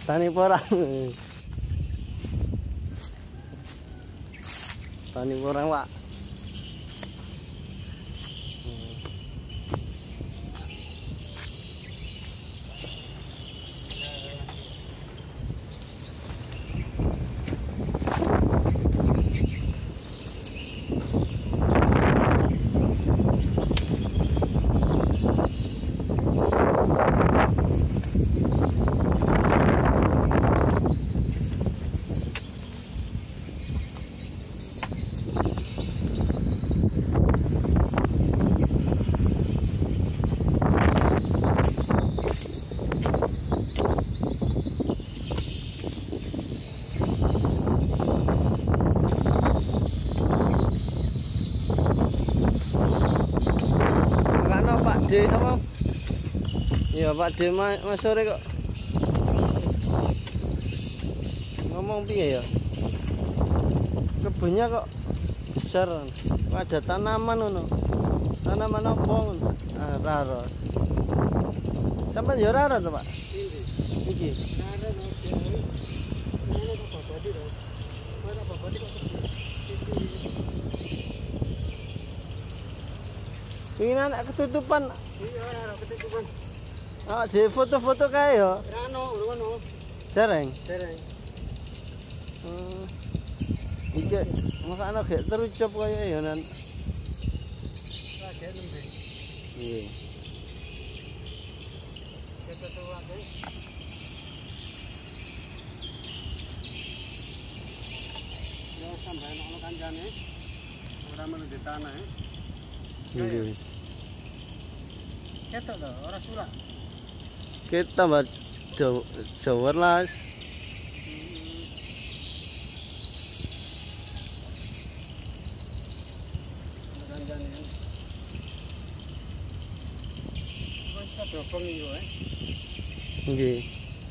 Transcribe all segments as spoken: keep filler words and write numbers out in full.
Tani porang. Tani porang, Pak. Pak D apa? Iya Pak D mas, mas sore kok ngomong piye ya? Kebunnya kok besar, kok ada tanaman ngono. Tanaman apa ngono? Ah, raro. Sampai ya raro to, Pak? Iki. Raro no. Ngono kok babadi to. Ora babadi kok. Ini anak ketutupan. Iya, ketutupan. Ah, di foto-foto kae yo. Rano, ngono. Dereng. Dereng. Hmm. Iki masakno gek terucup kaya ya nan. Lah gek nembe. Iya. Ketutup wae. Ya sampeyan ono kancane. Ora menuju tanah ya. Iya. Ketok to, ora sulak. Kita mbak sewelas. Wis dobong yo eh. Nggih.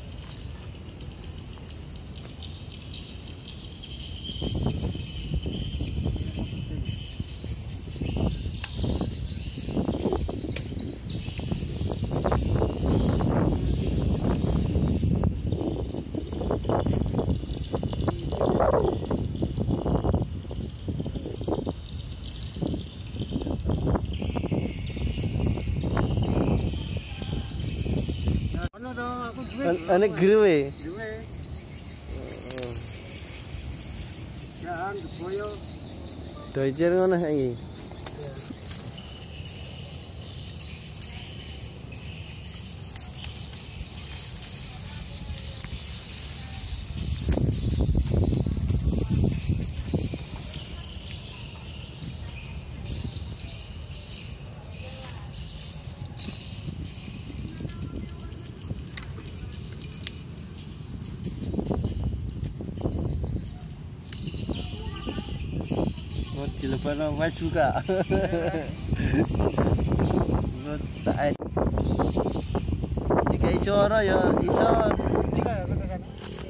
Anak gruwe. Gruwe. Heeh. Ya, boyo. Doijer ngono iki. Telepon mas buka. Tak jika iso ora ya iso. Jika ya katakan.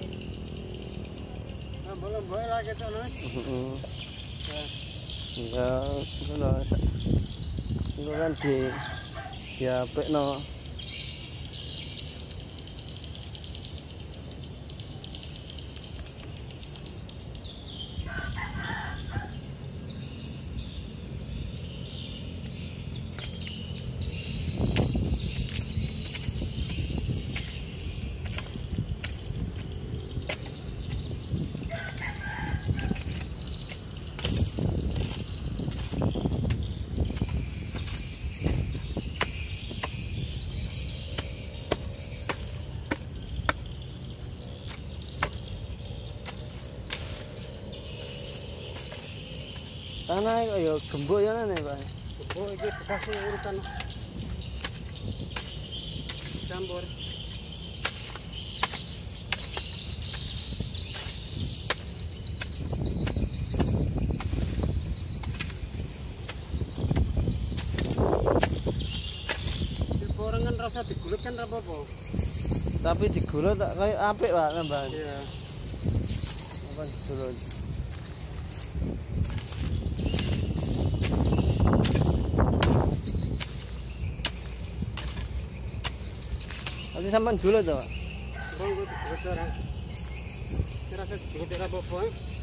Nah, boleh boleh lah gitu loh. Heeh. Ya, ngono. Ngono kan di ya pekno. Tanah kok ya gembok ya nih Pak. Gembok iki bekas urutan campur. Diporengan rasa digulut kan apa-apa. Tapi digulut tak kayak apik Pak tambahan. Iya. Apa digulut? Nanti sampan dulu tuh. Bang, gue sekarang. Terasa digigit apa-apa.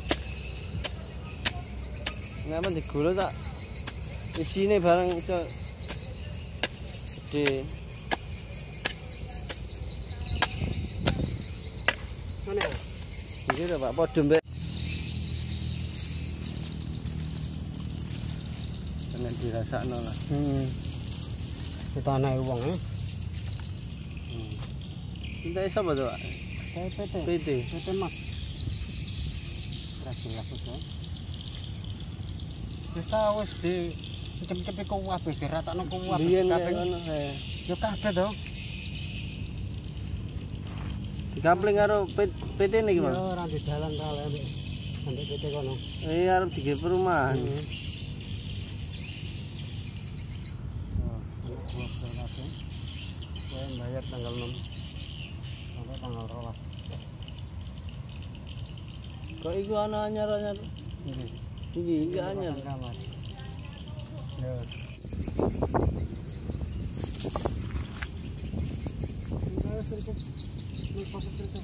Ngapa digolo tak? Isine barang iso gede. Mana ya? Iki lho Pak, padha mbek. Nek dirasakno lah. Heeh. Kita ana wong e. Hmm. Cinta sapa to, Pak? P T. P T. P T Mas. Ora jelas to. Wis ta wis di cep-cep iku wis diratakno ku kabeh. Ngono ae. Yo kabeh to. Dikampling karo P T niki, Mas. Yo ora di dalan ta lek ambek P T kono. Eh arep digawe perumahan. Saya bayar tanggal enam sampai tanggal dua belas. Kok iku ana anyar-anyar? Iki. Iki iki anyar. Ya. Ini sedikit melepaskan cerita.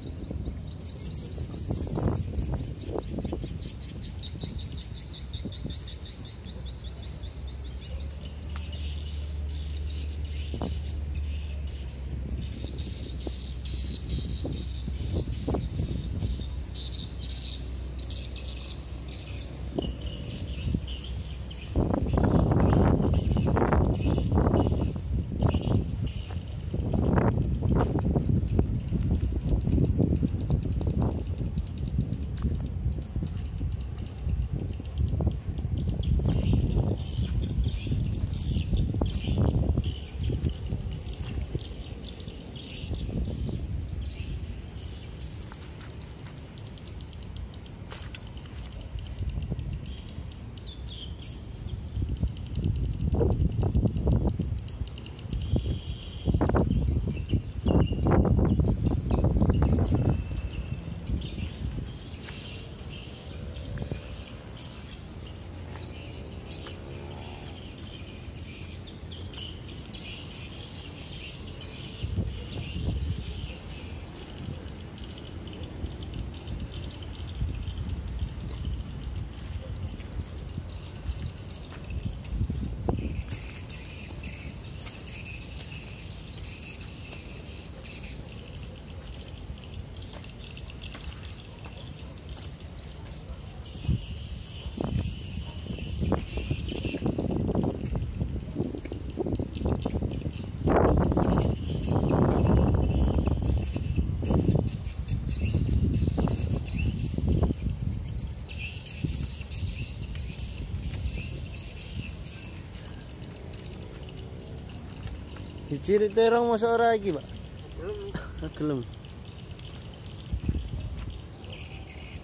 Diciri terong masuk ora iki, Pak? Gelem. Gelem.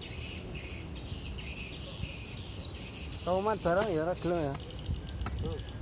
Tomat barang ya ora gelem ya.